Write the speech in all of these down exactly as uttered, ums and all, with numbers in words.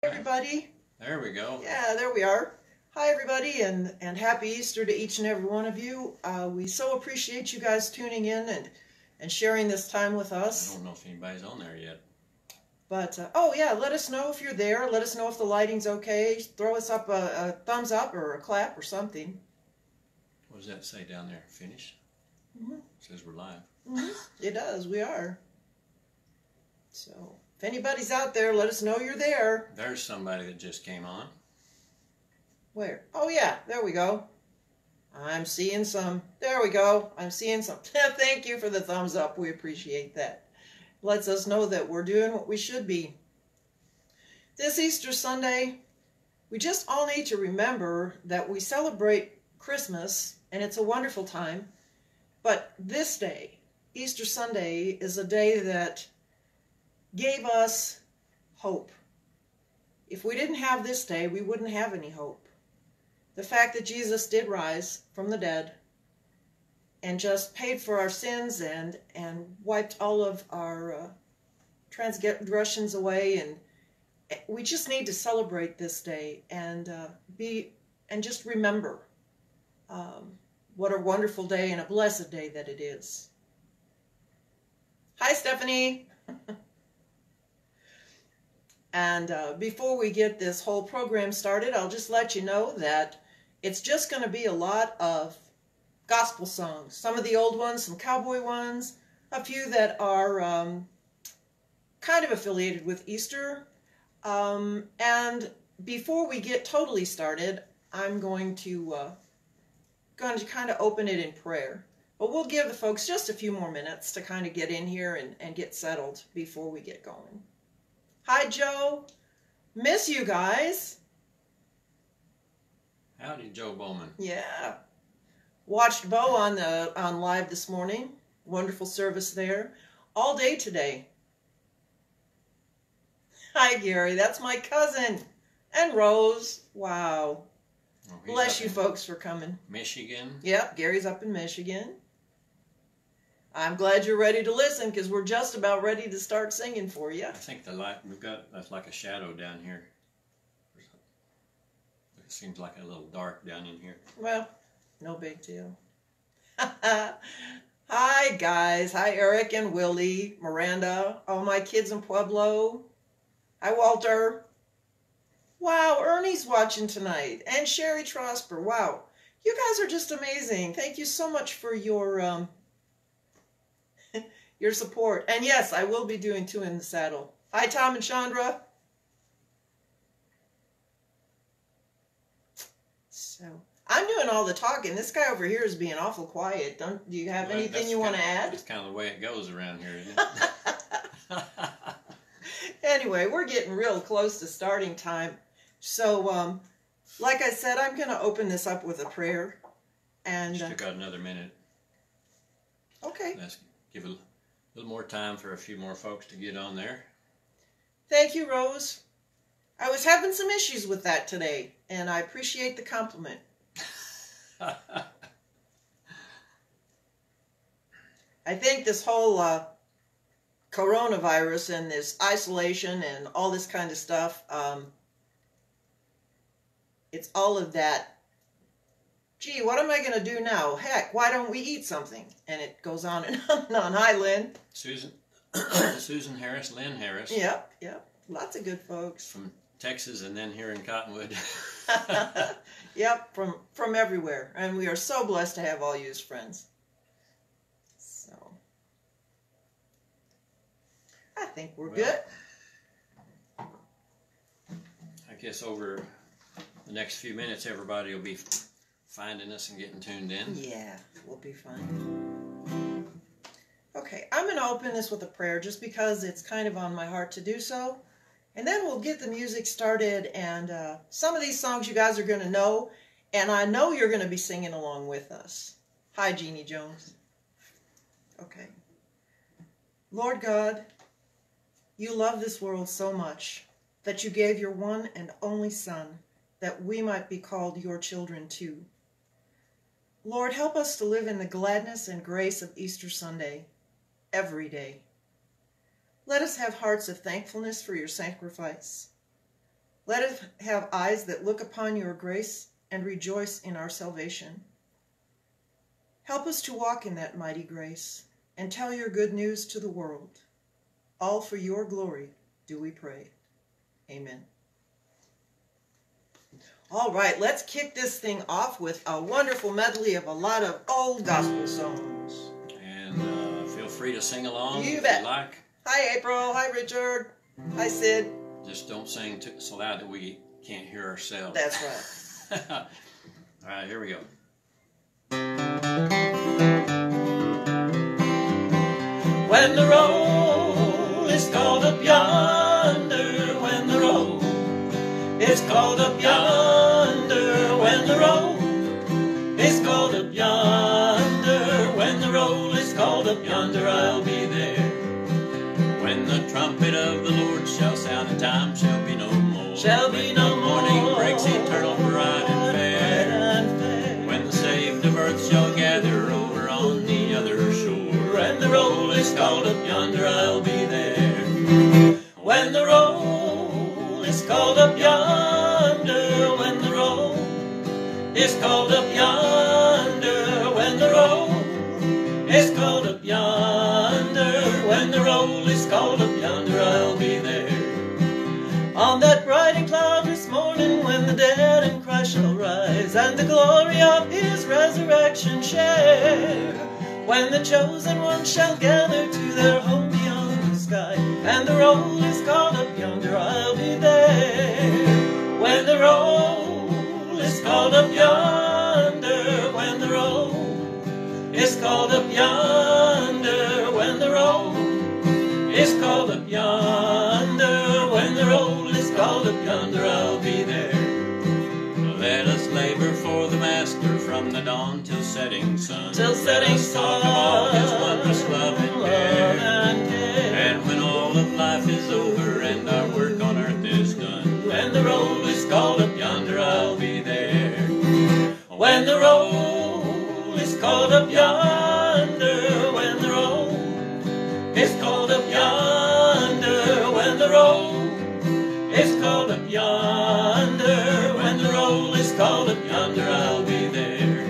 Everybody. There we go. Yeah, there we are. Hi, everybody, and, and happy Easter to each and every one of you. Uh, we so appreciate you guys tuning in and, and sharing this time with us. I don't know if anybody's on there yet. But, uh, oh yeah, let us know if you're there. Let us know if the lighting's okay. Throw us up a, a thumbs up or a clap or something. What does that say down there? Finish? Mm-hmm. It says we're live. Mm-hmm. It does. We are. So, if anybody's out there, let us know you're there. There's somebody that just came on. Where? Oh yeah, there we go. I'm seeing some. There we go. I'm seeing some. Thank you for the thumbs up. We appreciate that. Lets us know that we're doing what we should be. This Easter Sunday, we just all need to remember that we celebrate Christmas, and it's a wonderful time. But this day, Easter Sunday, is a day that gave us hope. If we didn't have this day, we wouldn't have any hope. The fact that Jesus did rise from the dead and just paid for our sins and, and wiped all of our uh, transgressions away, and we just need to celebrate this day and uh, be and just remember um, what a wonderful day and a blessed day that it is. Hi, Stephanie. And uh, before we get this whole program started, I'll just let you know that it's just going to be a lot of gospel songs. Some of the old ones, some cowboy ones, a few that are um, kind of affiliated with Easter. Um, and before we get totally started, I'm going to, uh, going to kind of open it in prayer. But we'll give the folks just a few more minutes to kind of get in here and, and get settled before we get going. Hi, Joe. Miss you guys. Howdy, Joe Bowman. Yeah. Watched Bo on the on live this morning. Wonderful service there. All day today. Hi, Gary. That's my cousin. And Rose. Wow. Oh, Bless you folks for coming. Michigan. Yep, Gary's up in Michigan. I'm glad you're ready to listen, because we're just about ready to start singing for you. I think the light, we've got, that's like a shadow down here. It seems like a little dark down in here. Well, no big deal. Hi, guys. Hi, Eric and Willie, Miranda, all my kids in Pueblo. Hi, Walter. Wow, Ernie's watching tonight. And Sherry Trosper. Wow. You guys are just amazing. Thank you so much for your... Um, your support. And yes, I will be doing Two in the Saddle. Hi, Tom and Chandra. So, I'm doing all the talking. This guy over here is being awful quiet. Don't do you have Well, anything you want to add? That's kind of the way it goes around here, isn't it? Anyway, we're getting real close to starting time. So, um, like I said, I'm going to open this up with a prayer. And Still uh, got another minute. Okay. Let's give a A little more time for a few more folks to get on there. Thank you, Rose. I was having some issues with that today, and I appreciate the compliment. I think this whole uh, coronavirus and this isolation and all this kind of stuff, um, it's all of that. Gee, what am I going to do now? Heck, why don't we eat something? And it goes on and on and on. Hi, Lynn. Susan, Susan Harris, Lynn Harris. Yep, yep. Lots of good folks. From Texas and then here in Cottonwood. Yep, from, from everywhere. And we are so blessed to have all you as friends. So, I think we're Well, good. I guess over the next few minutes, everybody will be finding us and getting tuned in. Yeah, we'll be fine. Okay, I'm going to open this with a prayer just because it's kind of on my heart to do so. And then we'll get the music started, and uh, some of these songs you guys are going to know, and I know you're going to be singing along with us. Hi, Jeannie Jones. Okay. Lord God, you love this world so much that you gave your one and only Son that we might be called your children too. Lord, help us to live in the gladness and grace of Easter Sunday every day. Let us have hearts of thankfulness for your sacrifice. Let us have eyes that look upon your grace and rejoice in our salvation. Help us to walk in that mighty grace and tell your good news to the world. All for your glory do we pray. Amen. All right, let's kick this thing off with a wonderful medley of a lot of old gospel songs. And uh, feel free to sing along You if bet. you like. Hi, April. Hi, Richard. Hi, Sid. Just don't sing too, so loud that we can't hear ourselves. That's right. All right, here we go. When the roll is called up yonder, when the roll is called up yonder, when the roll is called up yonder, when the roll is called up yonder, I'll be there. When the trumpet of the Lord shall sound, and time shall be no more. Shall be no more. Morning breaks eternal, bright and fair. When the saved of earth shall gather over on the other shore, and the roll is called up yonder, I'll be there. When the roll is called up yonder, when the roll is called up yonder, when the roll is called up yonder, when the roll is called up yonder, I'll be there. On that bright and cloudless morning, when the dead in Christ shall rise, and the glory of his resurrection share, when the chosen ones shall gather to their home beyond the sky, and the roll is called up yonder, I'll be there. When the roll is called up yonder, when the roll is called up yonder, when the roll is called up yonder, when the roll is called up yonder, I'll be there. Let us labor for the Master from the dawn till setting sun. Till setting sun. Talk of all his wondrous love and care. and care. And when all of life is over and our work on earth is done, when the roll is called up yonder, I'll be there. When the roll is called up yonder, when the roll is called up yonder, when the roll is called up yonder, when the roll is called up yonder, I'll be there.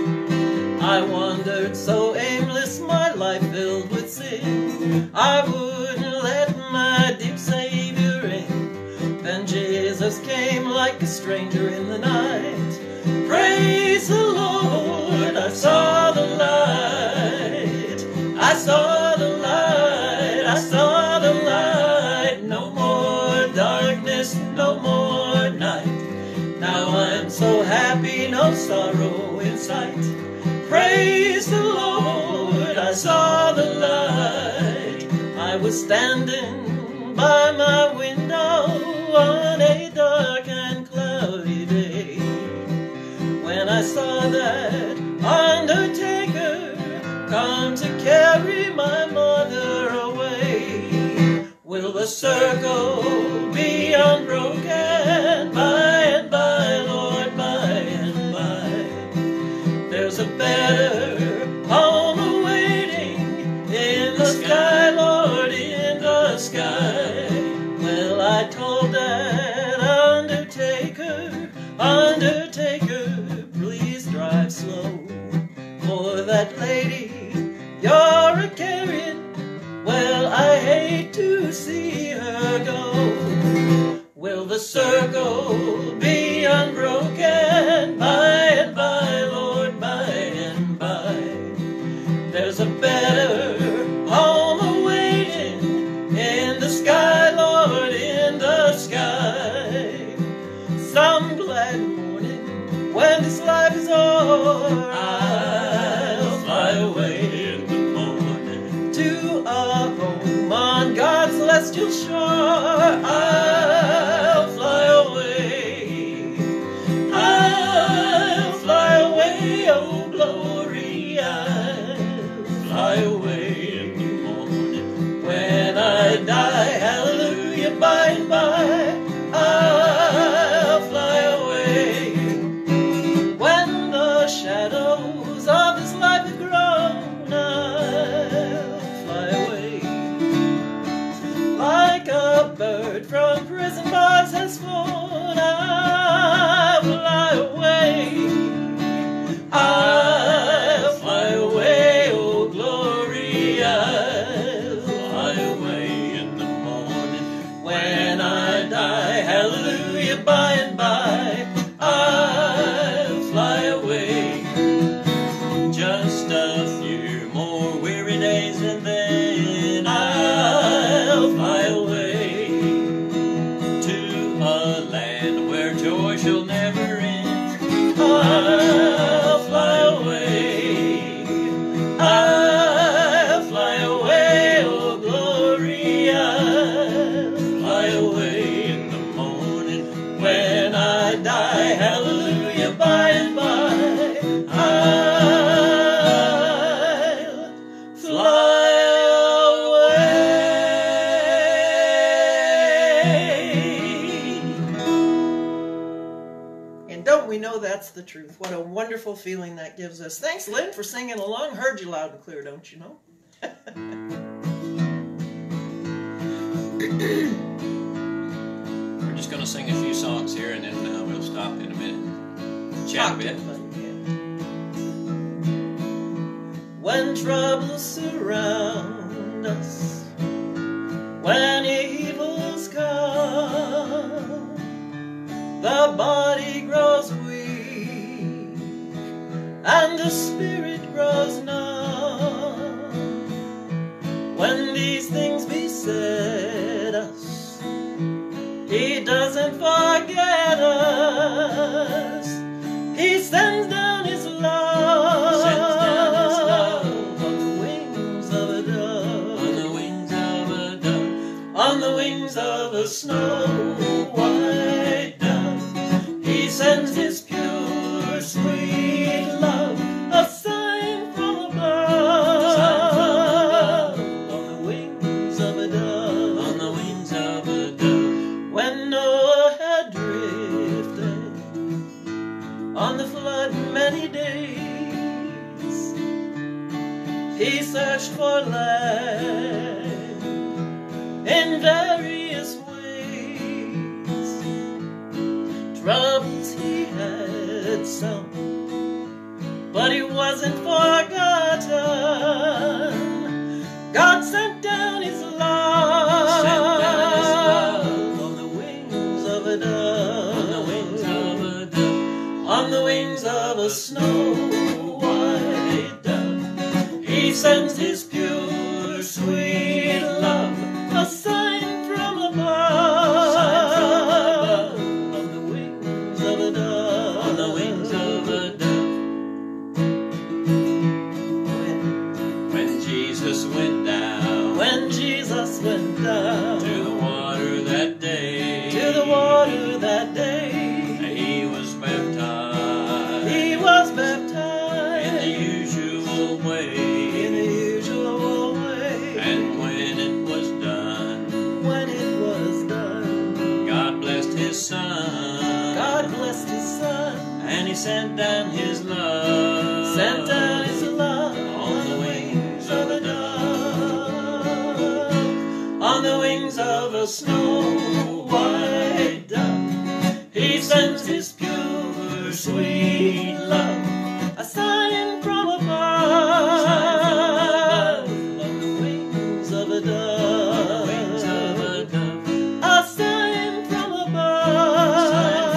I wandered so aimless, my life filled with sin, I wouldn't let my deep Savior in. Then Jesus came like a stranger in the night. Praise the Lord, I saw the light, I saw the light, I saw the light. No more darkness, no more night. Now I'm so happy, no sorrow in sight. Praise the Lord, I saw the light. I was standing by my window on a dark and cloudy day, when I saw that undertaker come to carry my mother away. Will the circle be unbroken by and by, Lord, by and by? There's a better home awaiting in the sky, Lord, in the sky. Well, I told that undertaker, undertaker, please drive slow, for that lady you're a carrying, well, I hate to see her go. Will the circle be unbroken by and by, Lord, by and by? There's a better home awaiting in the sky, Lord, in the sky. Some glad morning when this life is o'er, I'll fly away in the morning to a home on God's celestial shore. I'll fly away, I'll fly away, oh glory, I'll fly away in the morning when I die. Hallelujah, by and by, I'll fly away. When the shadows of this life have grown, I'll fly away like a bird from hallelujah, by and by I'll fly away. Just a few more weary days and then I'll fly away to a land where joy shall never end. I'll fly away. I'll fly away, oh glory. I'll fly away in the morning when I die. Hallelujah, by and by I'll fly away. And don't we know that's the truth? What a wonderful feeling that gives us. Thanks, Lynn, for singing along. Heard you loud and clear, don't you know? We're just going to sing a few songs here and then uh, we'll stop in a minute. Chat a bit. When troubles surround us, when evils come, the body grows weak and the spirit grows numb. When these things beset us, He doesn't forget us. He sends down His love, Sends down His love on the wings of a dove, on the wings of a dove, on the wings of a snow white dove. He sends His pure, sweet love, a sign from above, Sign from above. on the wings of a dove, on the wings of a dove. when Noah had drifted on the flood many days, he searched for land in various ways. Troubles he had some, but he wasn't forgotten. God sent down His love, Sent down His love on the wings of a dove, on the wings of a dove, on the wings of a snow white dove. He sends His pure, sweet love, a sign from above, Sign from above. on the wings of a dove, on the wings of a dove. When, When Jesus went down when Jesus went down to the water that day, to the water that day, He was baptized He was in the baptized usual way. in the usual way. And when it was done, When it was done, God blessed His Son. God blessed His Son, And He sent down His love. sent down His love on the wings of a dove, on the wings of a snow white dove. He sends His pure, sweet love, a sign from above, on the wings of a dove, wings of a dove. a sign from above,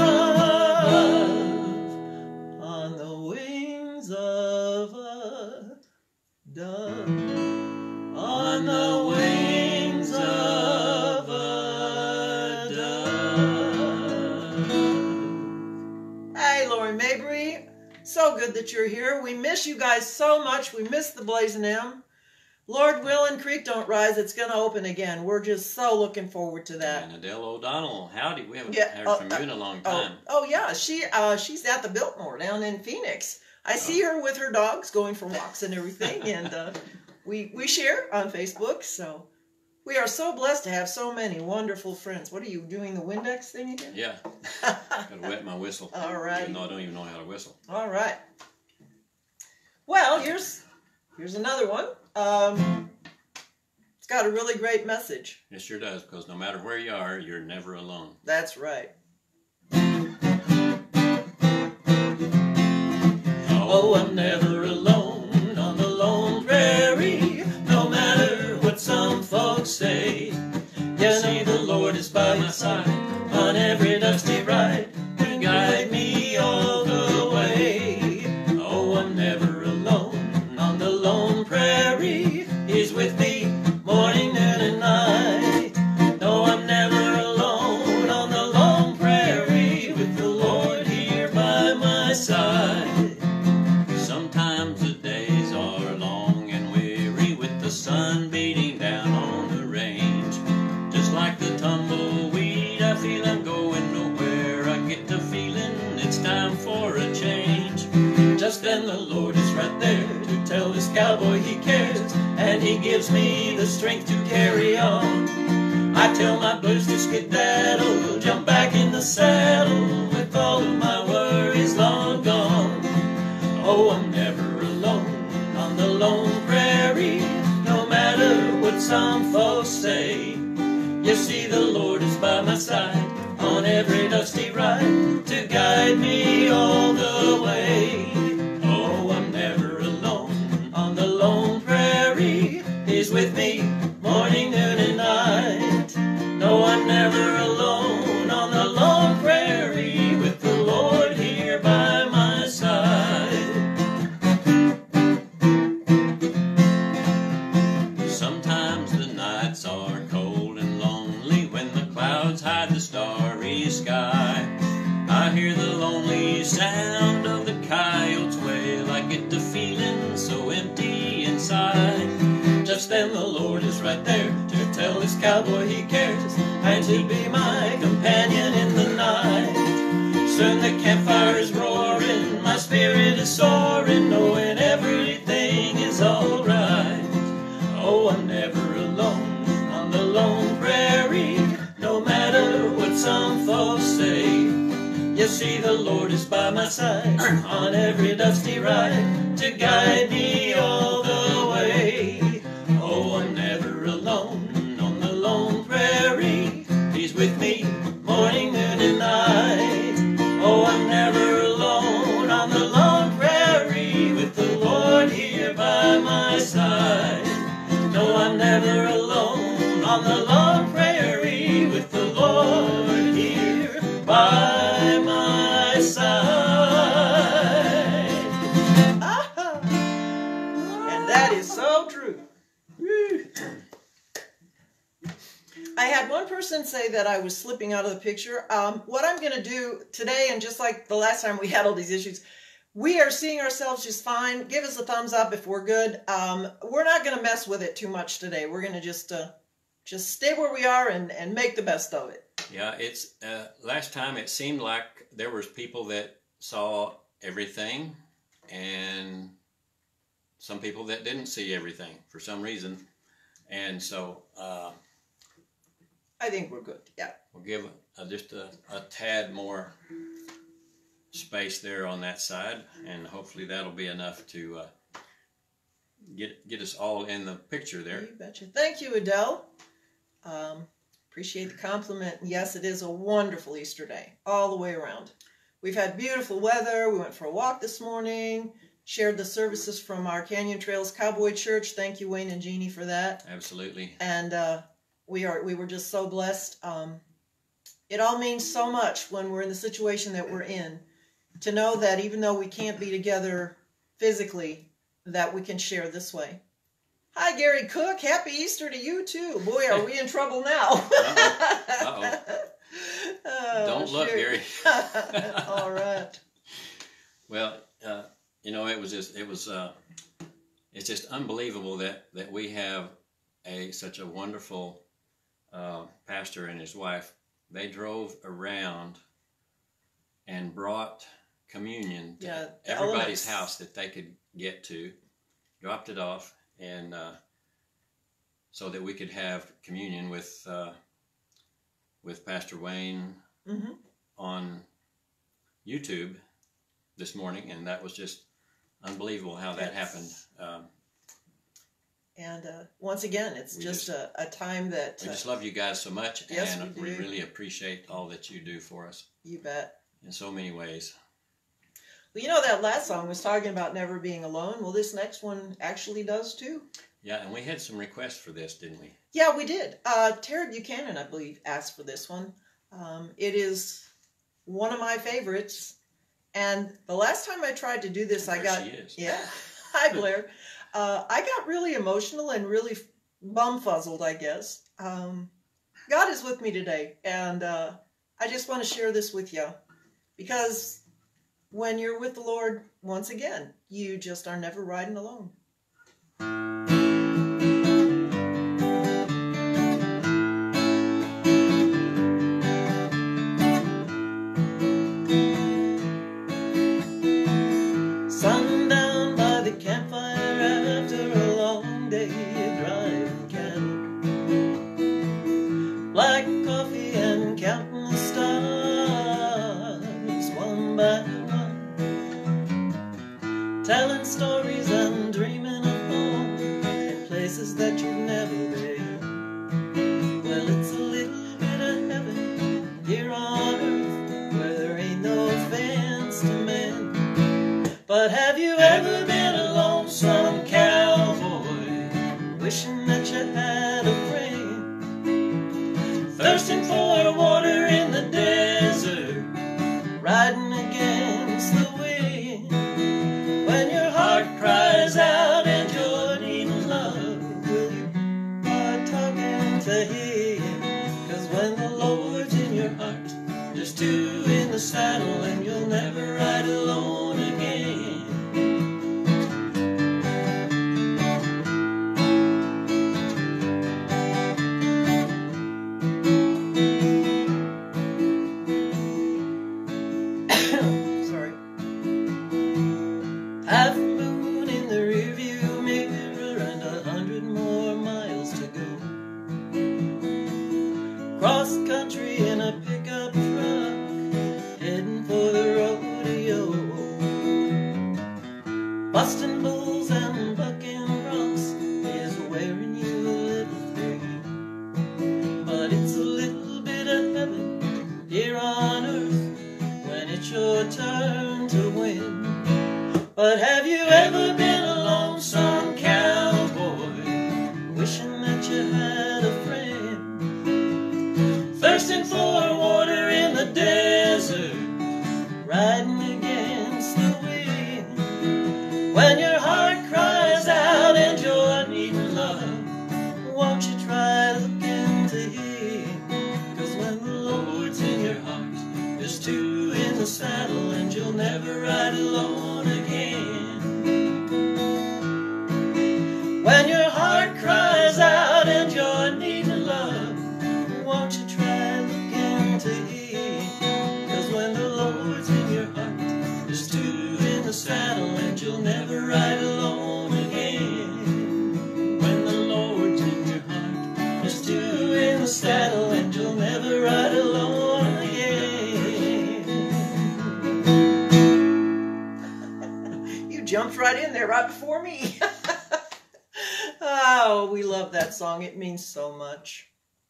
on the wings of a dove, on the wings of a dove. Hey, Lori Mabry, so good that you're here. We miss you guys so much. We miss the Blazing M. Lord willing, Creek don't rise. It's going to open again. We're just so looking forward to that. And Adele O'Donnell, howdy. We haven't Yeah, heard oh, from uh, you in a long Oh, time. oh yeah, she uh, she's at the Biltmore down in Phoenix. I see her with her dogs going for walks and everything, and uh, we we share on Facebook. So we are so blessed to have so many wonderful friends. What are you doing, the Windex thing again? Yeah, gotta wet my whistle. All right. Even though I don't even know how to whistle. All right. Well, here's here's another one. Um, it's got a really great message. It sure does, because no matter where you are, you're never alone. That's right. Oh, I'm never alone on the lone prairie, no matter what some folks say. You see, the Lord is by my side on on every dusty ride to guide me all the way. Oh, I'm never alone on the lone prairie. He's with me morning, noon, and night. No, I'm never alone on the lone prairie with the Lord here by my side. Sometimes the days are long and weary with the sun beating down on the range. Just like the tumbleweed, I feel I'm going nowhere. I get to feeling it's time for a change. Just then the Lord is right there to tell this cowboy he cares, and he gives me the strength to carry on. I tell my blues to skedaddle, jump back in the saddle with all of my worries long gone. Oh, I'm never alone on the lone prairie, no matter what some folks say. You see, the Lord is by my side on every dusty ride to guide me all the way. Oh, I'm never alone on the lone prairie. He's with me morning, noon, and night. No, I'm never alone on the lone prairie with the Lord here by my side. Sometimes the nights are cold and lonely when the clouds hide the starry sky. I hear the lonely sound of the coyote's wail. I get to feeling so empty inside. Just then the Lord is right there to tell this cowboy he cares, and he'll be my companion in the night. Soon the campfire is roaring, my spirit is soaring, knowing everything is alright. Oh, I'm never alone on the lone prairie, no matter what some folks say. You see, the Lord is by my side on every dusty ride to guide me all the way. Oh, I'm never alone on the lone prairie. He's with me morning, noon, and night. Oh, I'm never alone on the lone prairie with the Lord here by my side. No, I'm never alone on the lone prairie with the Lord here by my side. Ah, and that is so true. I had one person say that I was slipping out of the picture. Um, what I'm going to do today, and just like the last time we had all these issues, we are seeing ourselves just fine. Give us a thumbs up if we're good. Um, we're not going to mess with it too much today. We're going to just uh, just stay where we are and, and make the best of it. Yeah, it's uh, last time it seemed like there was people that saw everything, and some people that didn't see everything for some reason, and so uh, I think we're good. Yeah, we'll give a, just a, a tad more space there on that side, and hopefully that'll be enough to uh, get get us all in the picture there. You betcha. Thank you, Adele. Um, appreciate the compliment. Yes, it is a wonderful Easter day all the way around. We've had beautiful weather. We went for a walk this morning. Shared the services from our Canyon Trails Cowboy Church. Thank you, Wayne and Jeannie, for that. Absolutely. And uh, we are we were just so blessed. Um, it all means so much when we're in the situation that we're in, to know that even though we can't be together physically, that we can share this way. Hi, Gary Cook. Happy Easter to you, too. Boy, are we in trouble now. Uh-oh. Uh-oh. Oh, Don't look, shoot. Gary. All right. Well, uh, you know, it was just, it was, uh, it's just unbelievable that, that we have a such a wonderful uh, pastor and his wife. They drove around and brought communion to Yeah, everybody's elements. house that they could get to, dropped it off, and uh, so that we could have communion with uh, with Pastor Wayne Mm-hmm. on YouTube this morning, and that was just unbelievable how that Yes. happened. Um, And uh, once again, it's We just, just- a, a time that we uh, just love you guys so much, Yes, and we we do. really appreciate all that you do for us you bet. in so many ways. Well, you know that last song was talking about never being alone. Well, this next one actually does too. Yeah, and we had some requests for this, didn't we? Yeah, we did. Uh, Tara Buchanan, I believe, asked for this one. Um, it is one of my favorites. And the last time I tried to do this, I There got, she is. yeah, hi Blair. Uh, I got really emotional and really bumfuzzled, I guess. Um, God is with me today, and uh, I just want to share this with you, because when you're with the Lord, once again, you just are never riding alone. Sundown by the campfire after a long day of driving cattle. Black coffee and counting the stars one by one. Telling stories and dreaming of home in places that you've never been. Well, it's a little bit of heaven here on earth where there ain't no fence to mend. But have you ever been a lonesome cowboy, wishing that you had a friend, thirsting for water in the desert, riding against the wind? When your heart cries out and you're needing love, will you start talking to him? 'Cause when the Lord's in your heart, there's two in the saddle and you'll never ride alone again. Sorry. Half moon in the rearview mirror and a hundred more miles to go. Cross country in a pickup truck, heading for the rodeo. Busting bulls and bucking broncs is wearing you a little thin. But it's a little bit of heaven here on earth when it's your turn to win. But have you ever been a lonesome cowboy, wishing that you had a friend, thirsting for water in the desert, riding against the wind? When your heart cries out and you're needing love, won't you try looking to him? 'Cause when the Lord's in your heart, there's two in the saddle and you'll never ride alone again. When your heart cries out and you're needing love, won't you try looking to him? 'Cause when the Lord's in your heart, there's two in the saddle and you'll never ride alone again. When the Lord's in your heart, there's two in the saddle and you'll never ride alone again. You jumped right in there right before me. Oh, we love that song. It means so much.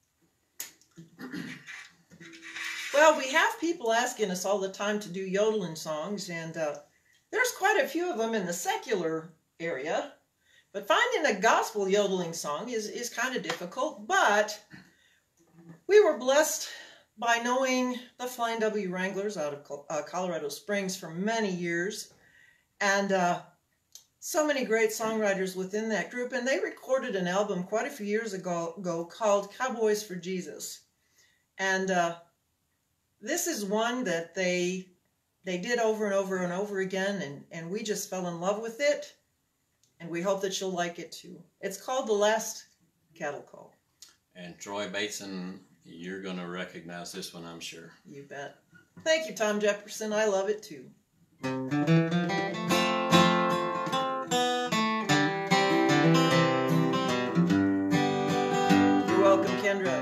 Well, we have people asking us all the time to do yodeling songs, and uh, there's quite a few of them in the secular area. But finding a gospel yodeling song is, is kind of difficult. But we were blessed by knowing the Flying W Wranglers out of uh, Colorado Springs for many years. And uh, so many great songwriters within that group. And they recorded an album quite a few years ago, ago called Cowboys for Jesus. And uh, this is one that they they did over and over and over again, and, and we just fell in love with it, and we hope that you'll like it too. It's called The Last Cattle Call. And Troy Bateson, you're going to recognize this one, I'm sure. You bet. Thank you, Tom Jefferson. I love it too. You're welcome, Kendra.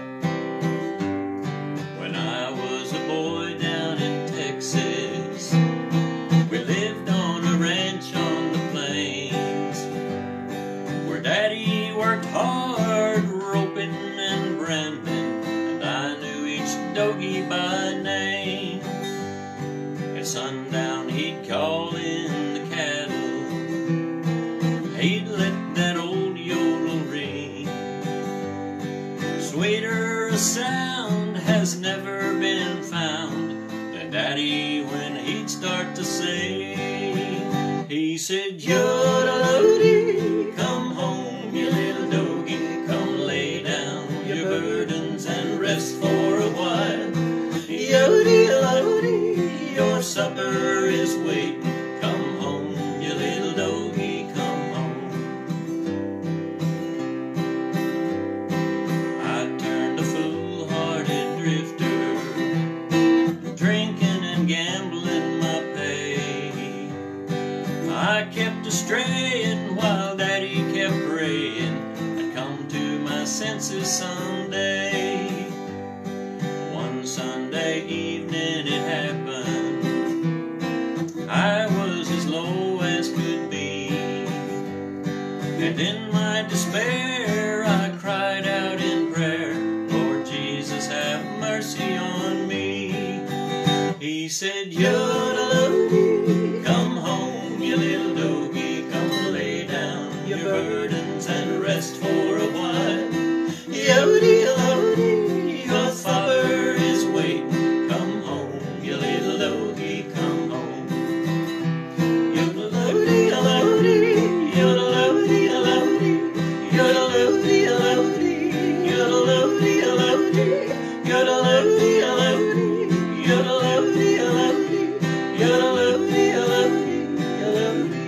When I was a boy down in Texas, we lived on a ranch on the plains, where Daddy worked hard roping and branding, and I knew each doggie by name. At sundown he'd call in the cattle, he'd let that old yodel ring. Sweeter a sound has never been Daddy when he'd start to sing. He said, "Yodelody, come home, you little doggy, come lay down your burdens and rest for a while. Yodelody, your supper is waiting. Come home, you little doggy, come home." I turned a foolhardy drifter, drinking and gambling my pay. I kept a-straying while Daddy kept praying I'd come to my senses someday. One Sunday evening it happened, I was as low as could be, and in my despair I cried out in prayer, "Lord Jesus, have mercy on me." He said, "Yodelody, come home, you little doggy, come lay down your burdens and rest for a while. Yodelody, your supper is waiting. Come home, you little doggy, come home. Yodelody, yodelody, yodelody, yodelody, yodelody, yodelody, yodelody, yodelody, yodelody, yodelody, yodelody, yodelody, yodelody, yodelody.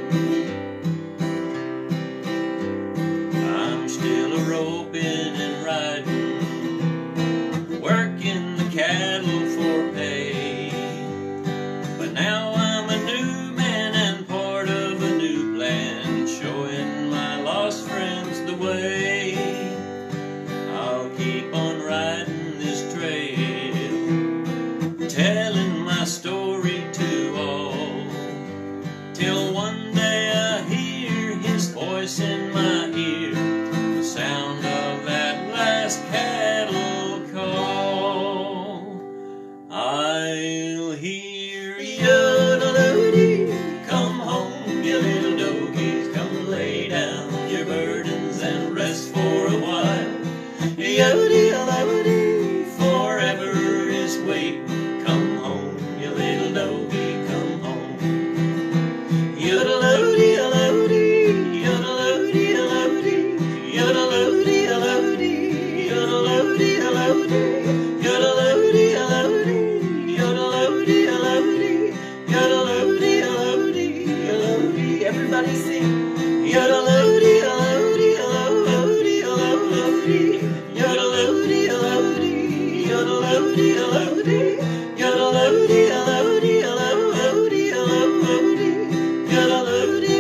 I'm still a-roping and riding, working the cattle for pay. But now I'm a new man and part of a new plan, showing my lost friends the way. I'll keep on riding this trail, telling my story to all, till one day I hear his voice in my ear, the sound of that last cattle call. I'll hear yodelody, come home, you little doggies, come lay down your burdens and rest for a while. Yodelody, forever is waiting. Come home, you little doggy, come home. Yodelody, yodelody, yodelody, yodelody, yodelody, yodelody, yodelody, yodelody, yodelody, yodelody, yodelody, yodelody, yodelody, yodelody. Everybody sing. Yodelody, yodelody, yodelody, yodelody, yodelody, yodelody, yodelody, yodelody, yodelody, yodelody, yodelody, yodelody, yodelody,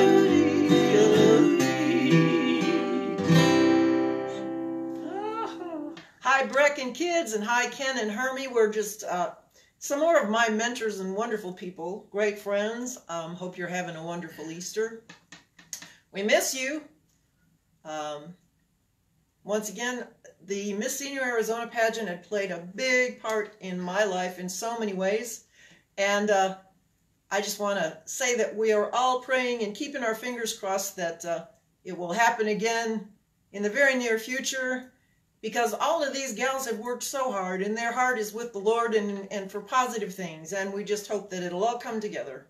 yodelody. Hi, Breck and kids, and hi, Ken and Hermie. We're just uh, some more of my mentors and wonderful people, great friends. Um, hope you're having a wonderful Easter. We miss you. Um, once again, the Miss Senior Arizona pageant had played a big part in my life in so many ways. And uh, I just want to say that we are all praying and keeping our fingers crossed that uh, it will happen again in the very near future, because all of these gals have worked so hard and their heart is with the Lord and, and for positive things. And we just hope that it'll all come together.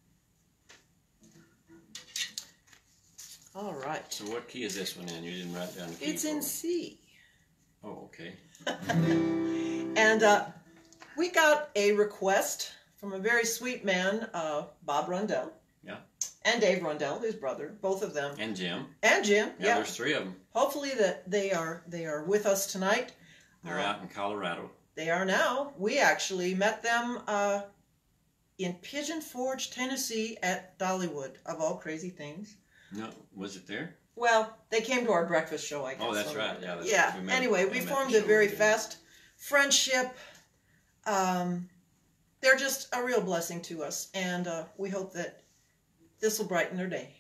All right. So what key is this one in? You didn't write down the key. It's in C. Oh, okay. And uh, we got a request from a very sweet man, uh, Bob Rundell. Yeah. And Dave Rundell, his brother, both of them. And Jim. And Jim. Yeah, Yeah. there's three of them. Hopefully that they are they are with us tonight. They're uh, out in Colorado. They are now. We actually met them uh, in Pigeon Forge, Tennessee, at Dollywood, of all crazy things. No, was it there? Well, they came to our breakfast show, I guess. Oh, that's so, right. Yeah. That's Yeah. we met- Anyway, we met formed the a show very we did. fast friendship. Um, they're just a real blessing to us, and uh, we hope that this will brighten their day.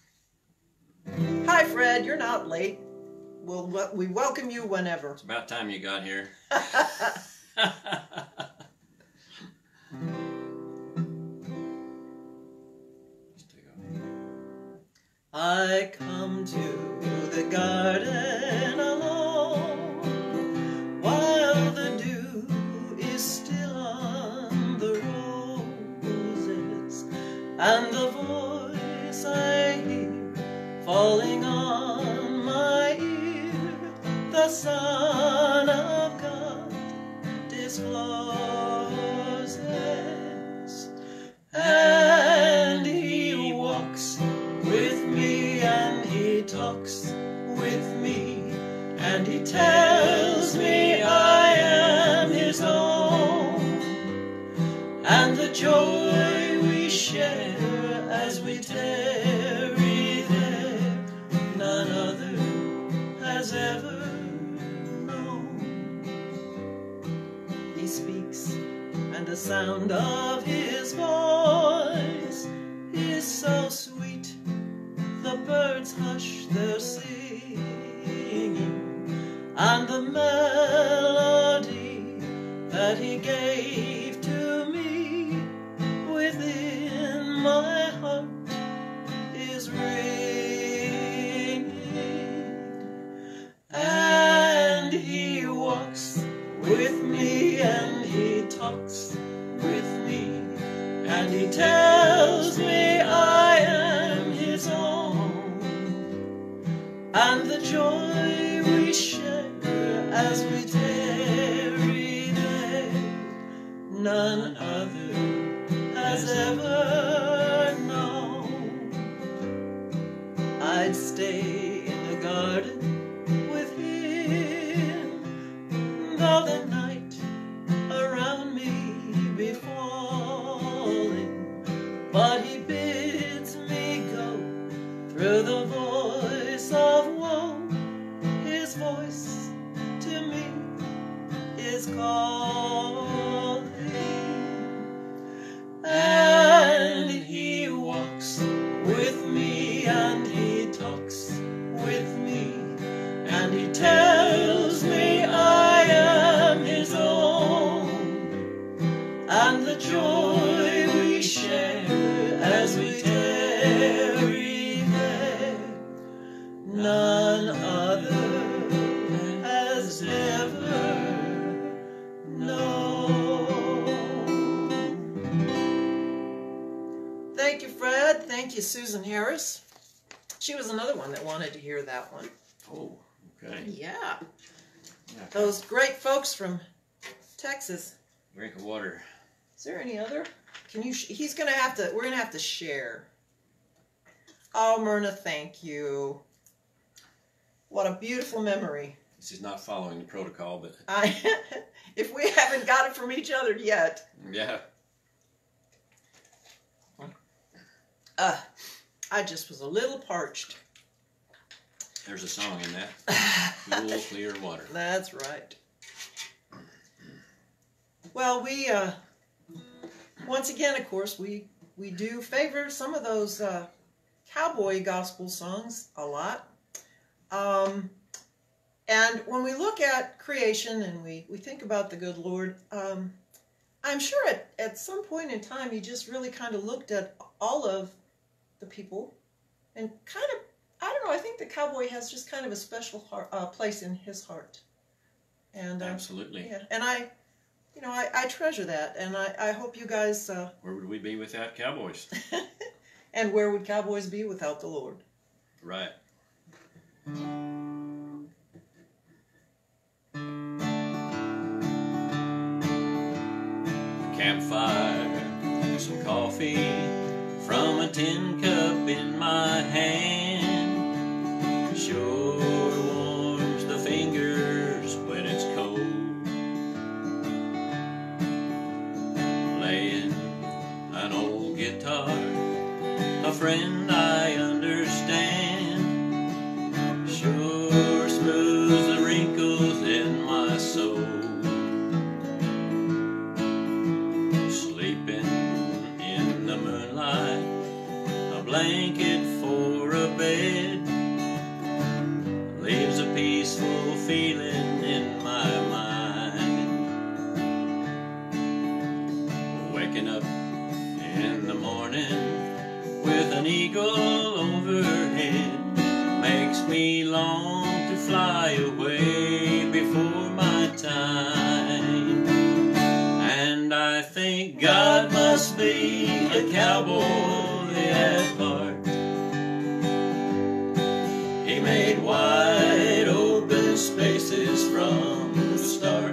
Hi, Fred. You're not late. We'll, we welcome you whenever. It's about time you got here. I come to the garden alone while the dew is still on and the voice I hear falling on my ear, the Son of God discloses. And he walks with me, and he talks with me, and he tells me I am his own. And the joy we share as we tarry there, none other has ever known. He speaks, and the sound of his voice is so sweet, the birds hush their singing, and the melody that he gave to me within my heart is ringing. And he walks with me, and he talks with me, and he tells me I am his own. And the joy we share as we tarry there, none other has ever known. I'd stay in the garden with him, though the night around me be falling, but he bids me go through the voice of woe. His voice to me is calling. And he walks with me, and he talks with me, and he tells me I am his own. And the joy we share as we tarry there, none other has ever known. Thank you, Fred. Thank you, Susan Harris. She was another one that wanted to hear that one. Oh, okay. Yeah. Yeah. Those great folks from Texas. Drink of water. Is there any other? Can you? Sh he's gonna have to. We're gonna have to share. Oh, Myrna, thank you. What a beautiful memory. This is not following the protocol, but I, if we haven't got it from each other yet. yeah. Uh, I just was a little parched. There's a song in that. Cool, clear water. That's right. Well, we, uh, once again, of course, we, we do favor some of those uh, cowboy gospel songs a lot. Um, and when we look at creation and we, we think about the good Lord, um, I'm sure at, at some point in time he just really kind of looked at all of the people and kind of, I don't know, I think the cowboy has just kind of a special heart, uh, place in his heart. And uh, Absolutely. Yeah, and I, you know, I, I treasure that, and I, I hope you guys... Uh, Where would we be without cowboys? And where would cowboys be without the Lord? Right. Campfire, some coffee from a tin cup in my hand. Sure warms the fingers when it's cold. Playing an old guitar, a friend I understand. Sure smooths the wrinkles in my soul. Blanket for a bed leaves a peaceful feeling in my mind. Waking up in the morning with an eagle overhead makes me long to fly away before my time. And I I think God must be a cowboy at heart. He made wide open spaces from the start.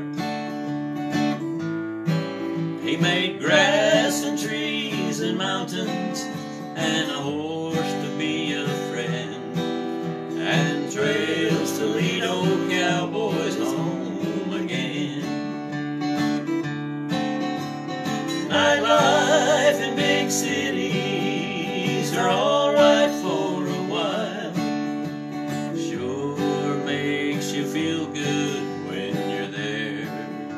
He made grass and trees and mountains and a horse to be a friend, and trails to lead old cowboys home again. Nightlife in big cities are all right for a while. Sure makes you feel good when you're there.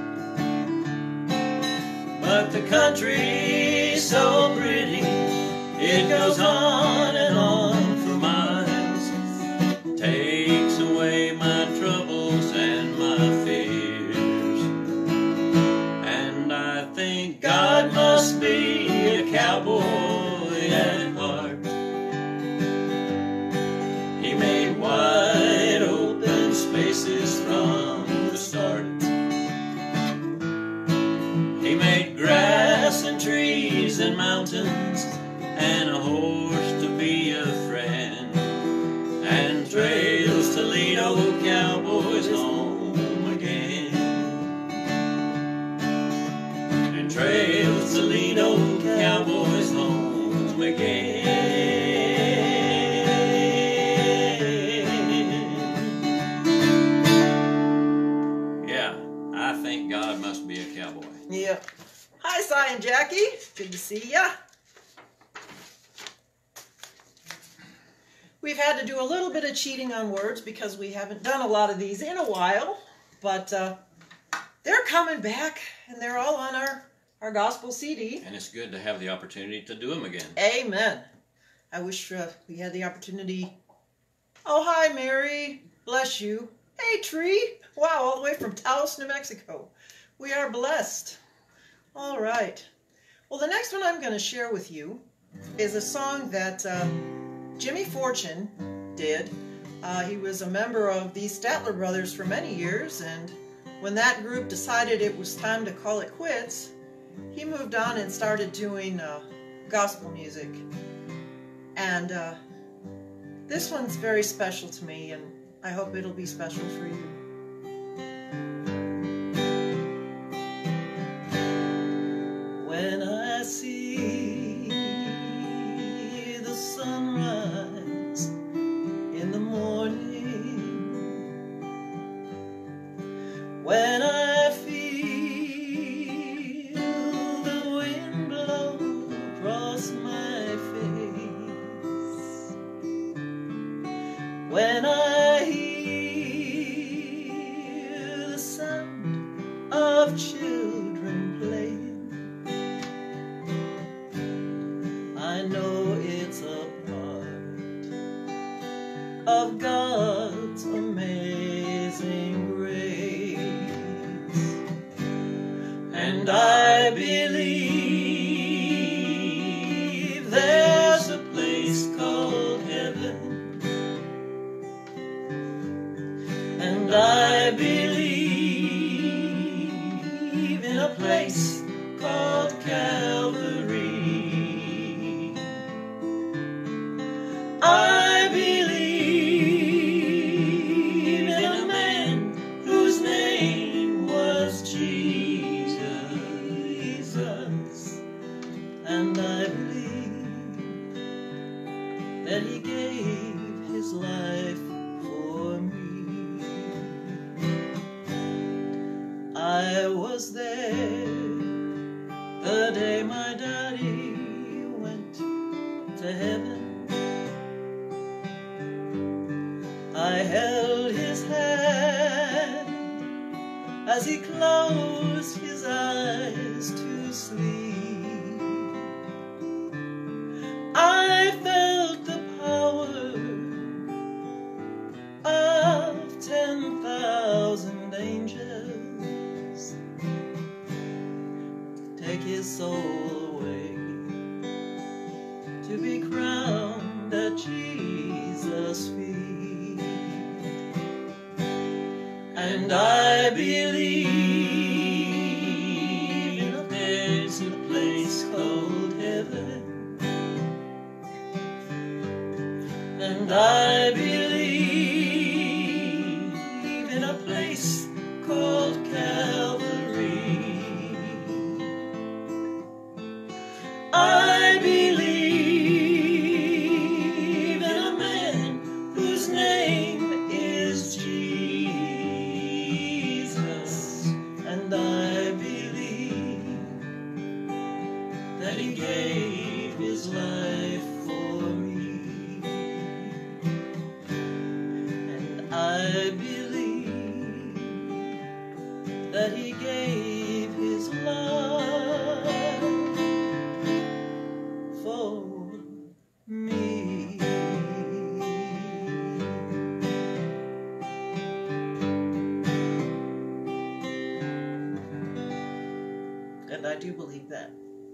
But the country's so pretty, it goes on and on for miles. Takes away my troubles and my fears. And I think God must be a cowboy at heart. He made wide open spaces from the start. He made grass and trees and mountains and a horse to be a friend, and trails to lead old cowboys home again, and trails to lead old cowboys home again. Yeah, I think God must be a cowboy. Yeah. Hi, Si and Jackie. Good to see ya. We've had to do a little bit of cheating on words because we haven't done a lot of these in a while, but uh, they're coming back, and they're all on our, our gospel C D. And it's good to have the opportunity to do them again. Amen. I wish uh, we had the opportunity. Oh, hi, Mary. Bless you. Hey, Tree. Wow, all the way from Taos, New Mexico. We are blessed. All right. Well, the next one I'm going to share with you is a song that uh, Jimmy Fortune did. Uh, he was a member of the Statler Brothers for many years, and when that group decided it was time to call it quits, he moved on and started doing uh, gospel music. And uh, this one's very special to me, and I hope it'll be special for you. When I see the sunrise in the morning, when I feel the wind blow across my face, when I hear the sound of children playing, I know it's a part of God's amazing grace. And I believe there's a place called heaven. And I believe in a place called Calvary. I believe in a man whose name was Jesus, and I believe that he gave his life for me. I was there the day my daddy went to heaven. I held his hand as he closed his eyes to sleep. I felt the power of ten thousand angels take his soul away to be crowned at Jesus' feet. And I believe in a place is a place called heaven, and I believe in a place called Calvary. I believe in a man whose name is Jesus, and I believe that he gave his life for me, and I believe that he gave his life for me. And I do believe that.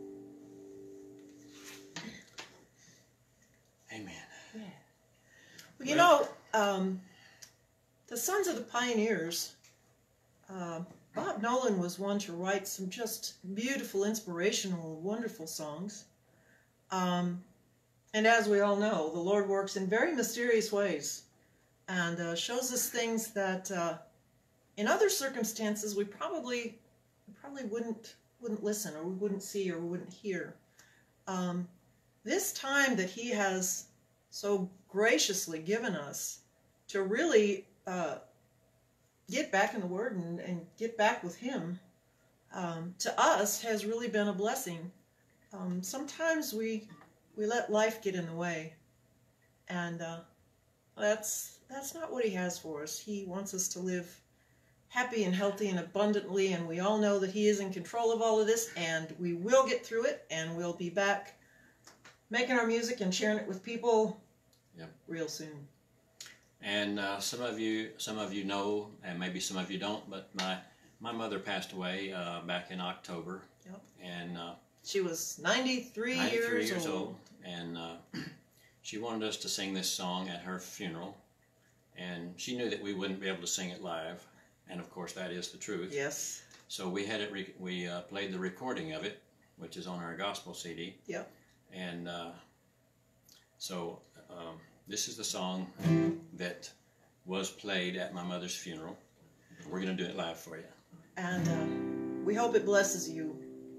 Amen. Yeah. Well, you know, um, the Sons of the Pioneers, uh, Bob Nolan was one to write some just beautiful, inspirational, wonderful songs. Um, and as we all know, the Lord works in very mysterious ways and uh, shows us things that uh, in other circumstances we probably we probably wouldn't wouldn't listen, or we wouldn't see, or we wouldn't hear. Um, this time that he has so graciously given us to really uh, get back in the Word and, and get back with him, um, to us has really been a blessing. Um, sometimes we we let life get in the way, and uh, that's that's not what he has for us. He wants us to live happy and healthy and abundantly, and we all know that he is in control of all of this, and we will get through it, and we'll be back making our music and sharing it with people Yep. real soon. And uh, some of you, some of you know, and maybe some of you don't, but my my mother passed away uh, back in October, Yep. and uh, She was ninety-three, ninety-three years, years old. old, and uh, she wanted us to sing this song at her funeral, and she knew that we wouldn't be able to sing it live, and of course that is the truth. Yes. So we had it. Re- we uh, played the recording of it, which is on our gospel C D. Yep. And uh, so um, this is the song that was played at my mother's funeral. We're going to do it live for you. And uh, we hope it blesses you.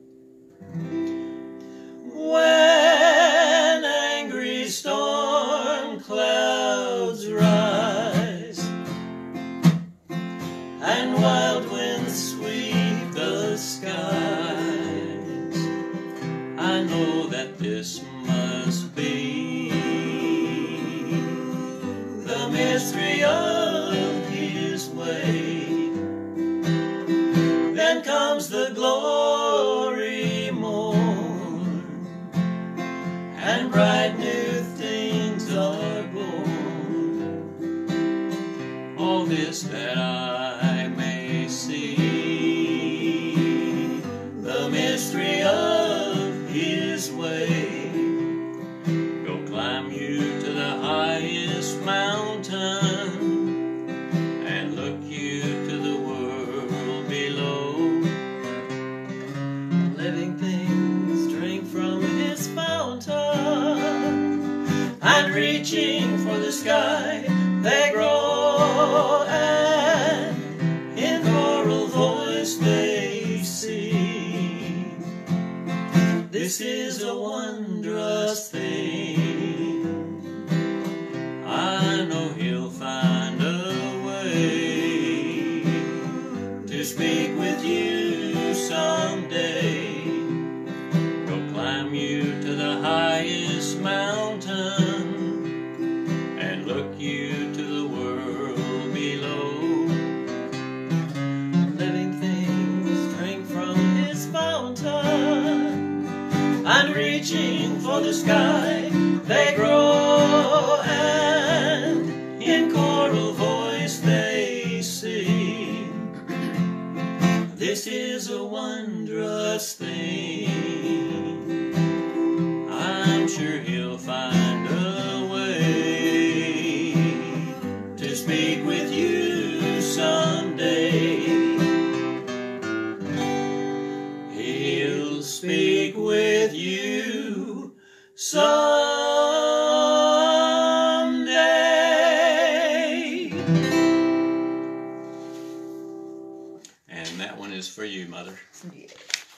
When angry storm clouds rise and wild winds sweep the skies, I know that this must be the mystery of his way. Then comes the glory morn, and bright new things are born. All this that I may see, the mystery of his way. Go climb you to the highest mountain, and look you to the world below. Living things drink from his fountain, and reaching for the sky they grow, and in choral voice they sing. This is a wondrous thing. I know he'll find a way to speak with you someday. Go climb you to the highest mountain, and look you to the world below. Living things drink from his fountain, and reaching for the sky they grow, and in choral voice they sing. This is a wondrous thing. I'm sure he'll find a way to speak with you someday. He'll speak take with you someday. And that one is for you, Mother. Yeah.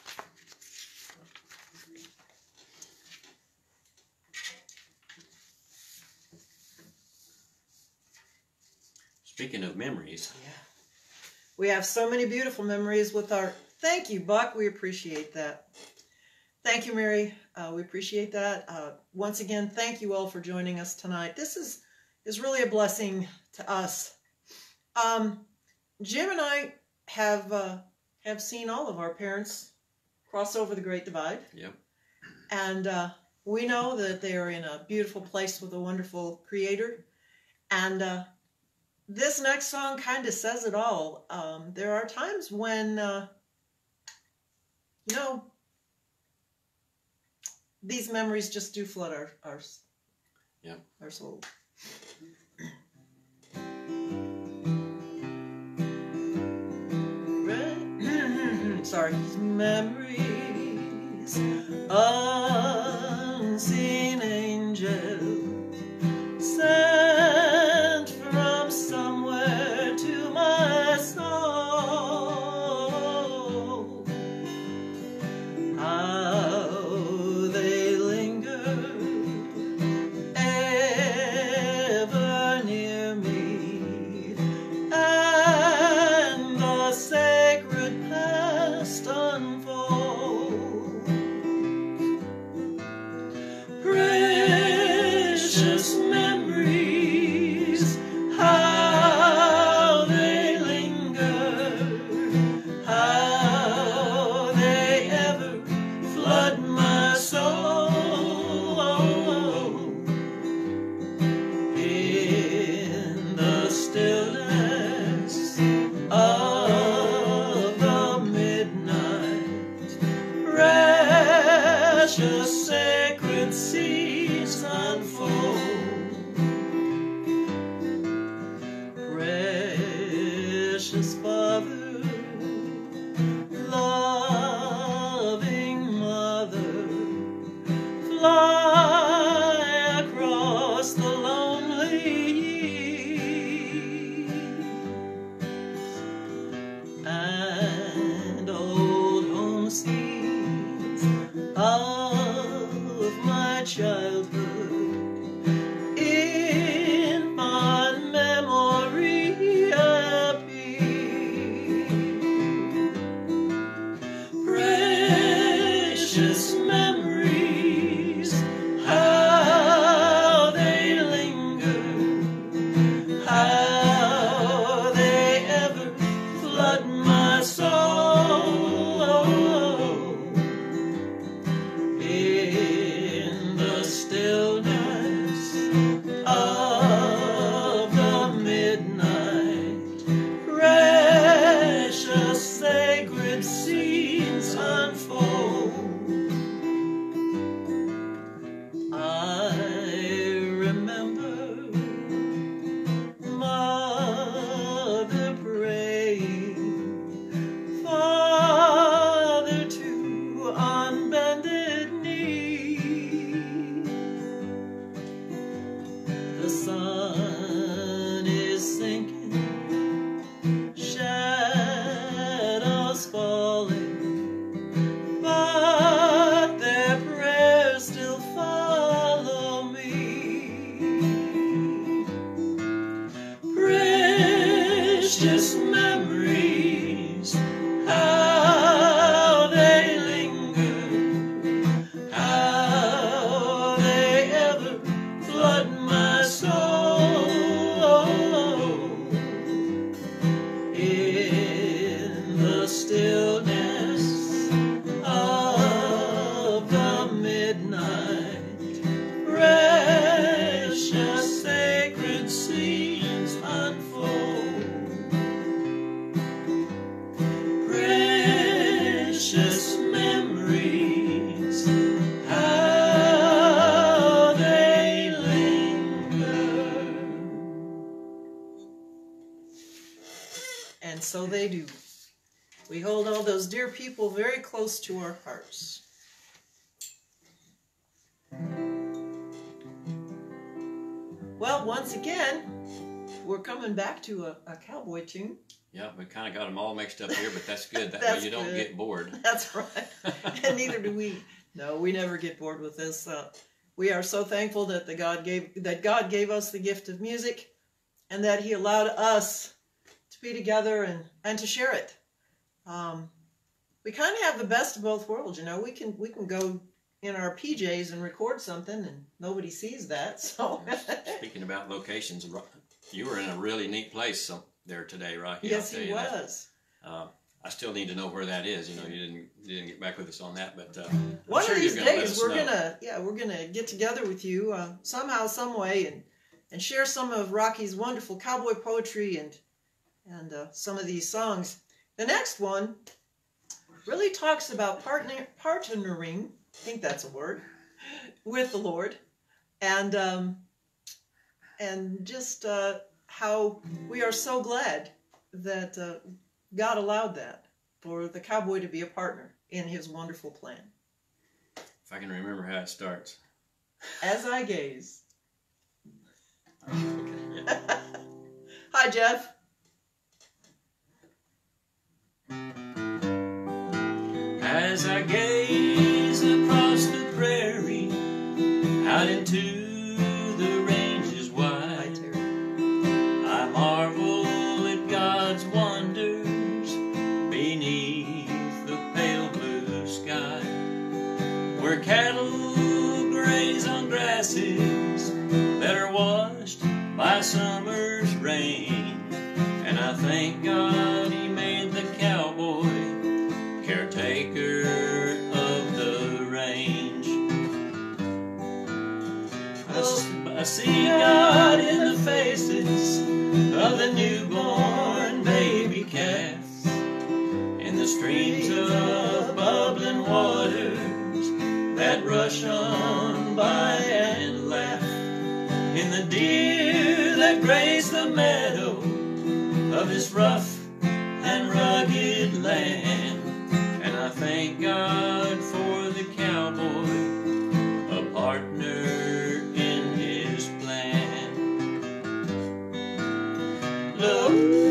Speaking of memories. Yeah. We have so many beautiful memories with our... Thank you, Buck. We appreciate that. Thank you, Mary. Uh, we appreciate that. Uh, once again, thank you all for joining us tonight. This is, is really a blessing to us. Um, Jim and I have, uh, have seen all of our parents cross over the Great Divide. Yep. And uh, we know that they are in a beautiful place with a wonderful Creator. And... Uh, This next song kind of says it all. Um, there are times when, uh, you know, these memories just do flood our our, yeah. our soul. Sorry. Memories, unseen angels, sent from somewhere to my soul. How they linger ever near me, and the sacred past unfold. Precious memories, how they linger, how they ever flood my soul. In the stillness of the midnight, precious sacred seas unfold. Precious Father, loving Mother, fly across the lonely years, and old home scenes of my childhood in fond memory appear. Precious memories, how they linger, how they ever flood my soul. In the stillness of the midnight, precious sacred scenes unfold. I remember Mother praying, Father too on bended knee. The sun is sinking, shadows falling, but their prayers still follow me. Precious memories, how they linger, how they ever flood my soul. In the stillness of the midnight, precious sacred scenes unfold. Precious memories, how they linger. And so they do. We hold all those dear people very close to our hearts. Well, once again, we're coming back to a, a cowboy tune. Yeah, we kind of got them all mixed up here, but that's good. That That's way you don't good. get bored. That's right. And neither do we. No, we never get bored with this. Uh, we are so thankful that the God gave that God gave us the gift of music, and that He allowed us to be together and, and to share it. Um, we kind of have the best of both worlds, you know. We can we can go in our P Js and record something, and nobody sees that. So Speaking about locations, you were in a really neat place some, there today, Rocky. yes, I'll tell he you that. was. Uh, I still need to know where that is. You know, you didn't you didn't get back with us on that, but uh, One I'm sure of these you're gonna let days us we're know. gonna yeah we're gonna get together with you uh, somehow, some way, and and share some of Rocky's wonderful cowboy poetry and and uh, some of these songs. The next one really talks about partner partnering. I think that's a word, with the Lord, and um, and just uh, how we are so glad that uh, God allowed that for the cowboy to be a partner in His wonderful plan. If I can remember how it starts. As I gaze. Okay, yeah. Hi, Jeff. As I gaze across the prairie, out into the ranges Hi, wide, Terry. I marvel at God's wonders beneath the pale blue sky, where cattle graze on grasses that are washed by summer's rain. And I thank God He made the cowboy caretaker of the range. I, s- I see God in the faces of the newborn baby calves, in the streams of bubbling waters that rush on by and laugh, in the deer that graze the meadow of this rough and rugged land. And I thank God for the cowboy, a partner in His plan. Look,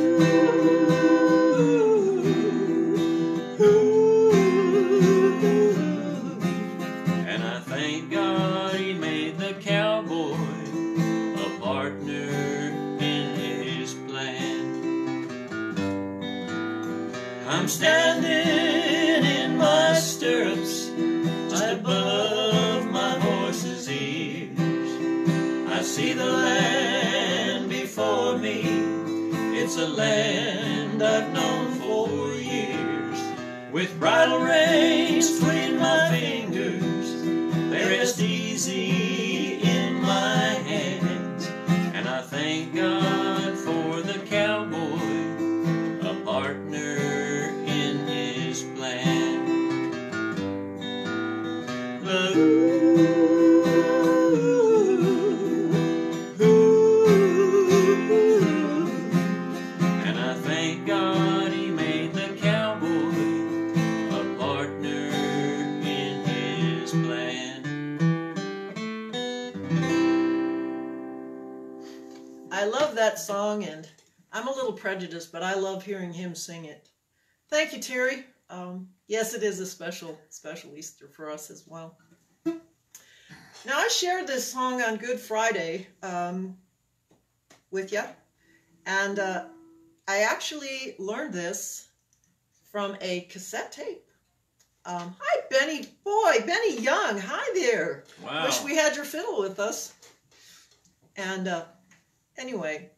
and I thank God He made the cowboy a partner in His plan. I'm standing in my stirrups, just above my horse's ears. I see the land before me, it's a land I've known for years. With bridle reins between my fingers, they rest easy in my hands. And I thank God for the cowboy, a partner in His plan. And I thank God He made the cowboy a partner in His plan. I love that song, and I'm a little prejudiced, but I love hearing him sing it. Thank you, Terry. Um, yes, it is a special, special Easter for us as well. Now, I shared this song on Good Friday um, with you, and uh, I actually learned this from a cassette tape. Um, hi, Benny. Boy, Benny Young. Hi there. Wow. Wish we had your fiddle with us. And uh, anyway,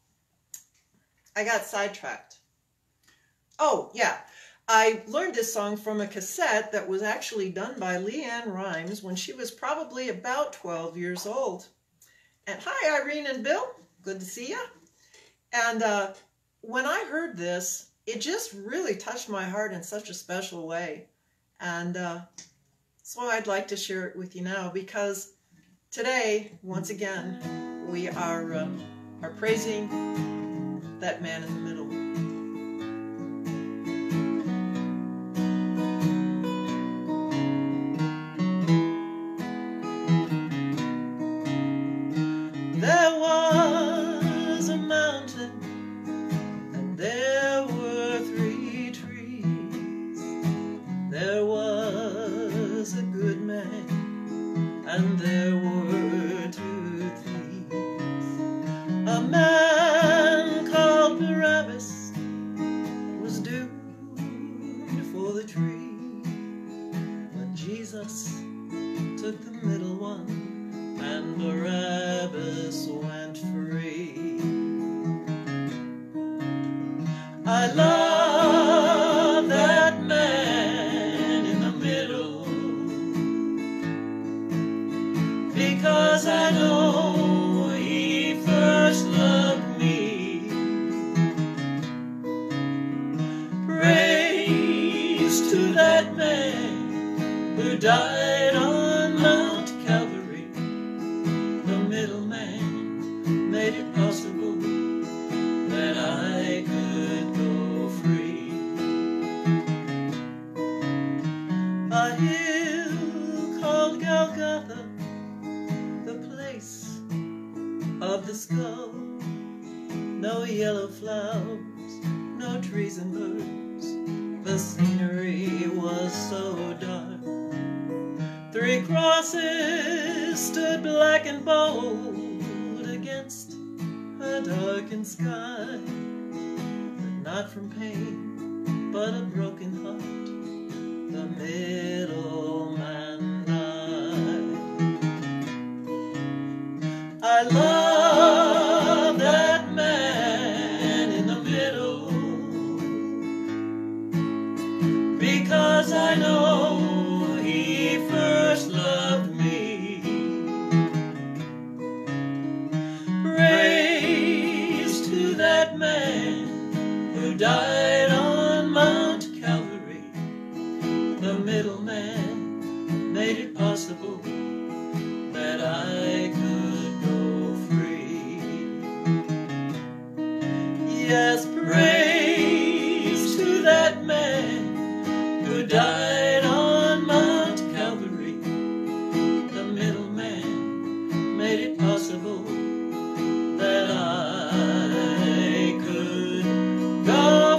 I got sidetracked. Oh, yeah. I learned this song from a cassette that was actually done by Leanne Rimes when she was probably about twelve years old. And hi, Irene and Bill. Good to see you. And uh, when I heard this, it just really touched my heart in such a special way. And uh, so I'd like to share it with you now, because today, once again, we are, uh, are praising that man in the middle. There was man, and there were two thieves. A man called Barabbas was doomed for the tree, but Jesus took the middle one, and Barabbas went free. I love that man in the middle, because I know he first loved me. Praise to that man who died on Mount Calvary. The middleman made it possible that I could go free. A hill called Golgotha, the place of the skull. No yellow flowers, no trees and birds, the scenery was so dark. Three crosses stood black and bold against a darkened sky, but not from pain, but a broken heart, the middleman died. I love that man in the middle, because I know he first loved me. Praise to that man who died on Mount Calvary. The middleman made it possible that I could go free. Yes, praise to that man who died on Mount Calvary. The middleman made it possible that I could go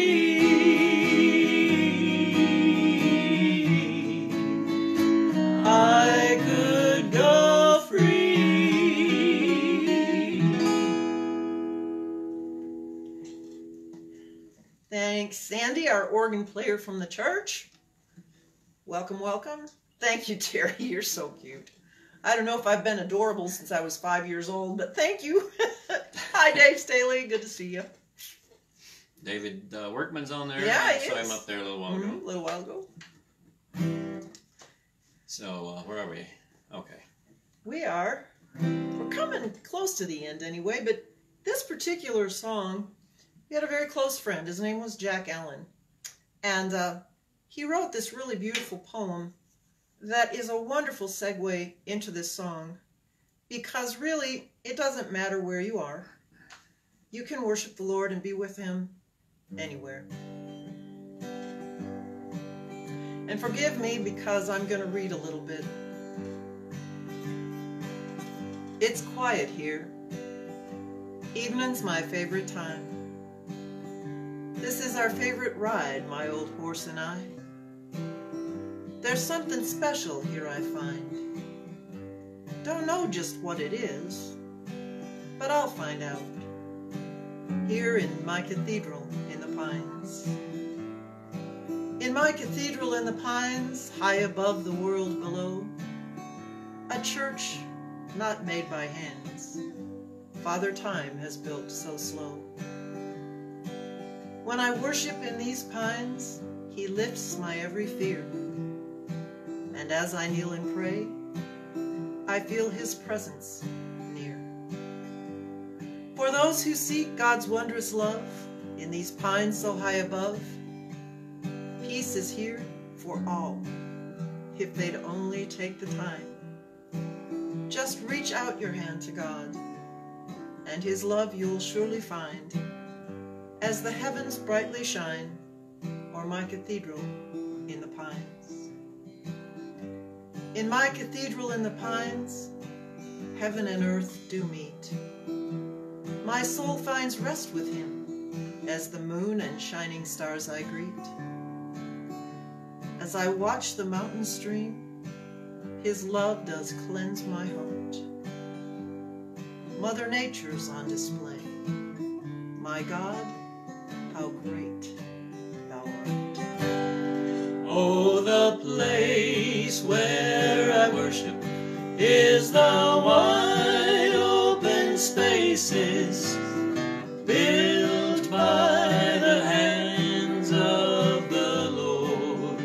free. I could go free. Thanks, Sandy, our organ player from the church. Welcome, welcome. Thank you, Terry. You're so cute. I don't know if I've been adorable since I was five years old, but thank you. Hi, Dave Staley. Good to see you. David uh, Workman's on there. Yeah, I he saw is. him up there a little while Mm-hmm. ago. A little while ago. So, uh, where are we? Okay. We are. We're coming close to the end anyway, but this particular song, we had a very close friend. His name was Jack Allen. And uh, he wrote this really beautiful poem that is a wonderful segue into this song, because really, it doesn't matter where you are. You can worship the Lord and be with Him anywhere. And forgive me because I'm going to read a little bit. It's quiet here. Evening's my favorite time. This is our favorite ride, my old horse and I. There's something special here I find. Don't know just what it is, but I'll find out. Here in my cathedral in the pines. In my cathedral in the pines, high above the world below, a church not made by hands, Father Time has built so slow. When I worship in these pines, He lifts my every fear. And as I kneel and pray, I feel His presence near. For those who seek God's wondrous love in these pines so high above, peace is here for all, if they'd only take the time. Just reach out your hand to God, and His love you'll surely find, as the heavens brightly shine o'er my cathedral in the pines. In my cathedral in the pines, heaven and earth do meet. My soul finds rest with Him, as the moon and shining stars I greet. As I watch the mountain stream, His love does cleanse my heart. Mother Nature's on display. My God, how great thou art. Oh, the place where I worship is the wide open spaces built by the hands of the Lord,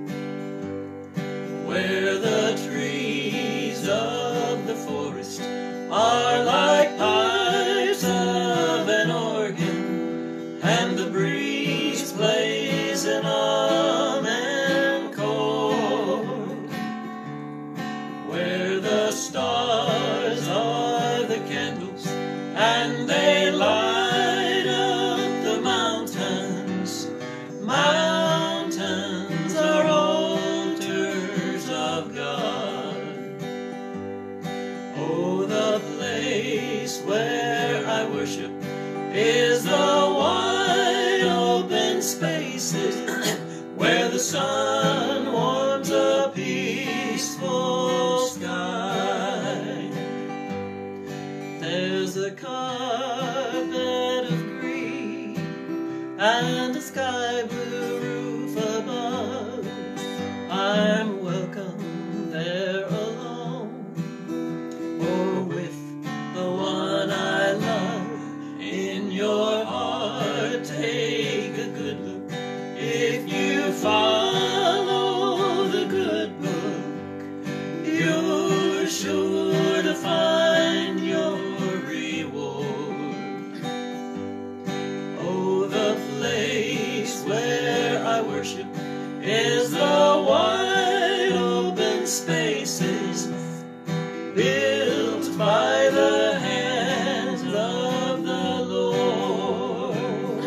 where the trees of the forest are like pipes of an organ, and the breeze plays an amen chord, where the stars are the candles and they light up the mountains. Mountains are altars of God. Oh, the place where I worship is the wide open spaces where the sun warms a peaceful sky. There's a carpet of green and a sky blue roof above. I'm welcome there alone, or with the one I love. In your heart, take a good look. If you follow the good book, you're sure to find your reward. Oh, the place where I worship is the wide open spaces built by the hands of the Lord.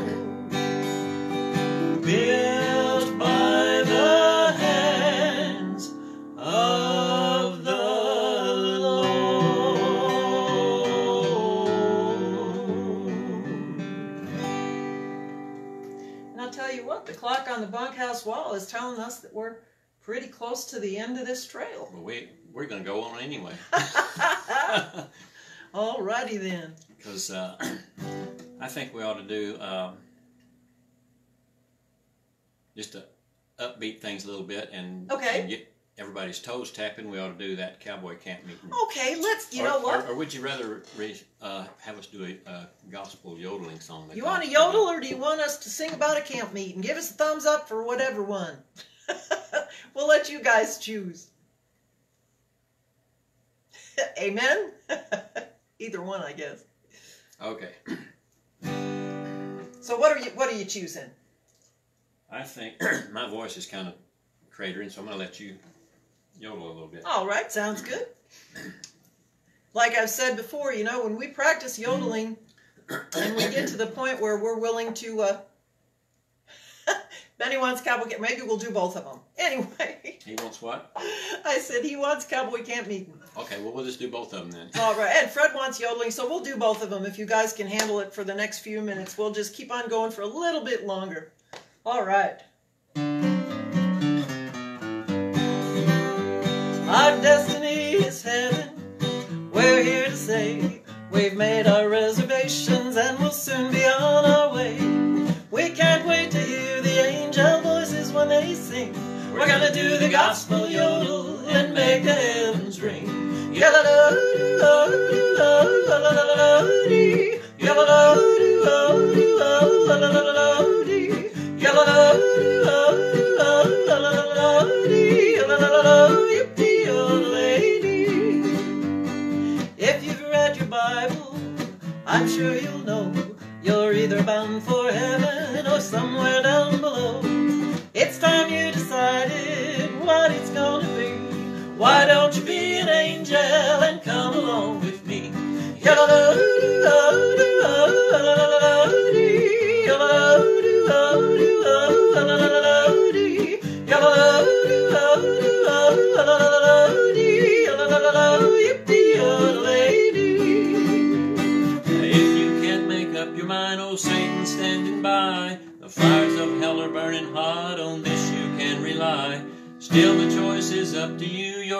Built by the hands of the Lord. And I'll tell you what, the clock on the bunkhouse wall is telling us that we're pretty close to the end of this trail. Well, we, we're going to go on anyway. Alrighty then. Because uh, I think we ought to do um, just to upbeat things a little bit and, Okay. and get everybody's toes tapping. We ought to do that cowboy camp meeting. Okay, let's, you or, know what? Or, or would you rather re, uh, have us do a, a gospel yodeling song? You want to yodel, or do you want us to sing about a camp meeting? Give us a thumbs up for whatever one. We'll let you guys choose. Amen? Either one, I guess. Okay. So what are you what are you choosing? I think my voice is kind of cratering, so I'm going to let you yodel a little bit. All right, sounds good. Like I've said before, you know, when we practice yodeling and we get to the point where we're willing to, uh, Benny wants cowboy camp, maybe we'll do both of them. Anyway. He wants what? I said he wants cowboy camp meeting. Okay, well, we'll just do both of them then. All right, and Fred wants yodeling, so we'll do both of them. If you guys can handle it for the next few minutes, we'll just keep on going for a little bit longer. All right. Our destiny is heaven. We're here to say we've made our reservations and we'll soon be on our way. We can't wait to hear the angel voices when they sing. We're gonna do the gospel yodel and make the heavens ring. Yalla-da-doo-oh-doo-oh-la-la-la-la-dee. Yalla-da-doo-oh-doo-oh-la-la-la-la-dee. Yalla-da-doo-oh-doo-oh-la-la-la-la-dee. Yalla-la-la-la-yippee-oh-lady. If you've read your Bible, I'm sure you'll know you're either bound for heaven or somewhere down below. It's time you decided what it's gonna be. Why don't you be an angel and come along with me? Yalla-da-doo-oh-doo-oh-la-la-la-la-dee. Yalla-da-doo-oh-doo-oh-la-la-la-la-dee. Yalla-da-doo-oh-doo-oh-la-la-la-la-dee. Yalla-la-la-la-yippee-oh-lady. If you can't make up your mind, oh Satan's standing by. The fires of hell are burning hot, on this you can rely. Still the choice is up to you, your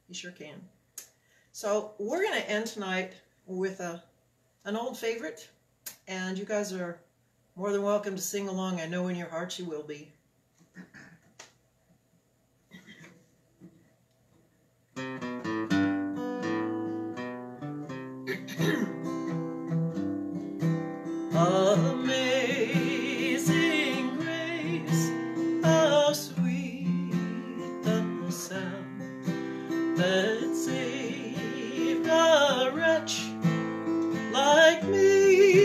You sure can. So we're going to end tonight with a an old favorite, and you guys are more than welcome to sing along. I know in your hearts you will be. Amazing grace, how sweet the sound that saved a wretch like me.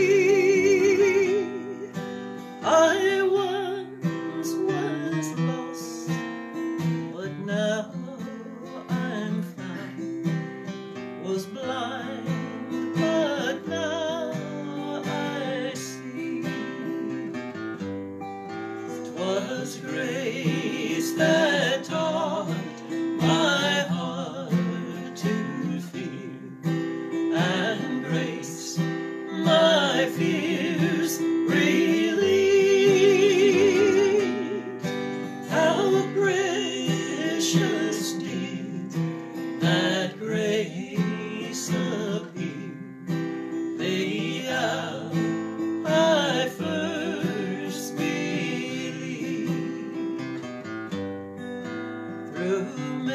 I once was lost, but now I'm found. Was blind, but now I see. 'Twas grace that taught my heart to fear, and grace my fears relieved. How precious did that grace appear the hour I first believed. Through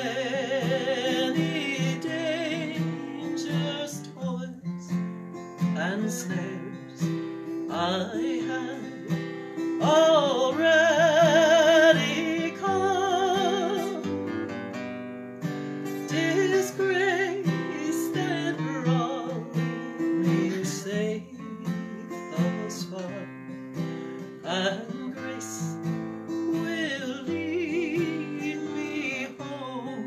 many dangers, toils, and snares, I have already come. 'Tis grace that brought me safe thus far, and grace will lead me home.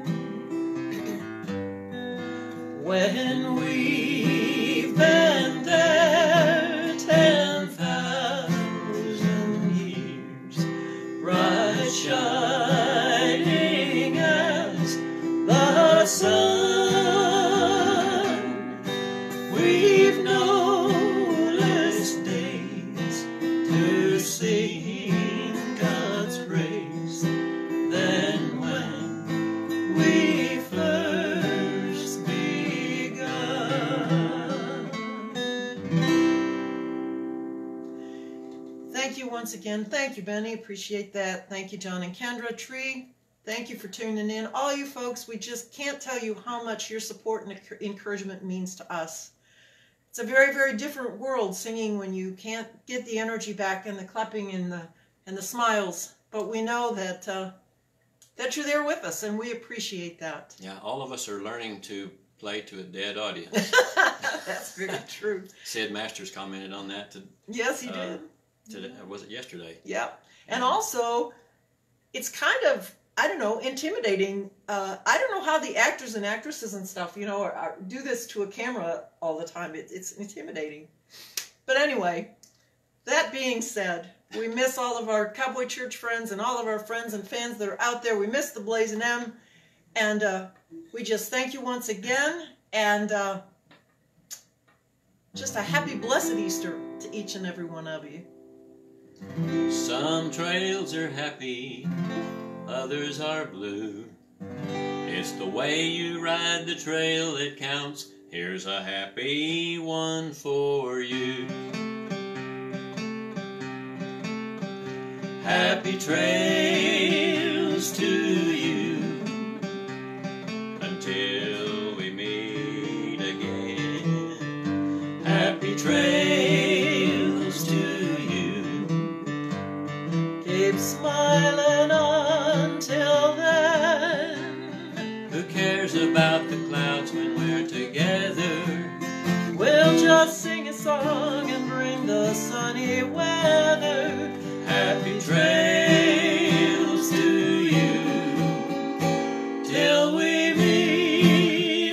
When we've been there ten thousand years, bright shining as the sun, we've no less days to sing God's praise than when we first begun. Thank you once again. Thank you, Benny. Appreciate that. Thank you, John and Kendra. Tree, thank you for tuning in. All you folks, we just can't tell you how much your support and encouragement means to us. It's a very, very different world singing when you can't get the energy back and the clapping and the and the smiles. But we know that uh, that you're there with us, and we appreciate that. Yeah, all of us are learning to play to a dead audience. That's very true. Sid Masters commented on that to, Yes, he uh, did. today. Was it yesterday? Yep. And also, it's kind of, I don't know, intimidating. Uh, I don't know how the actors and actresses and stuff, you know, are, are, do this to a camera all the time. It, it's intimidating. But anyway, that being said, we miss all of our Cowboy Church friends and all of our friends and fans that are out there. We miss the Blazing M. And uh, we just thank you once again. And uh, just a happy, blessed Easter to each and every one of you. Some trails are happy, others are blue. It's the way you ride the trail that counts. Here's a happy one for you. Happy trails to you until we meet again. Happy trails to you. Keep smiling until then. Who cares about the clouds when we're together? We'll just sing a song and bring the sunny weather. Happy trails to you till we meet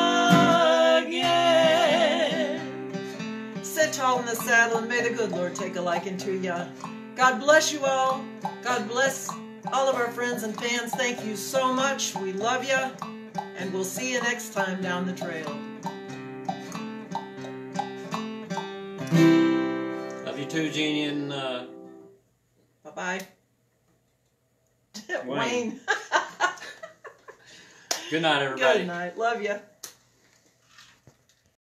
again. Sit tall in the saddle, and may the good Lord take a liking to ya. God bless you all. God bless all of our friends and fans. Thank you so much. We love you, and we'll see you next time down the trail. Love you too, Jeannie, and uh, Bye-bye. Wayne. Wayne. Good night, everybody. Good night. Love you.